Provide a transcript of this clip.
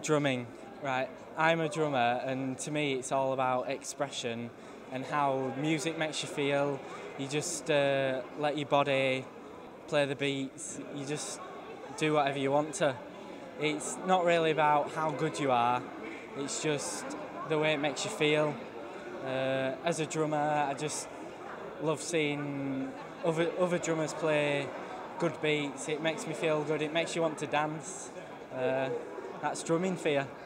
Drumming, right. I'm a drummer, and to me it's all about expression and how music makes you feel. You just let your body play the beats, you just do whatever you want to. It's not really about how good you are, it's just the way it makes you feel. As a drummer, I just love seeing other drummers play good beats. It makes me feel good, it makes you want to dance. That's drumming for you.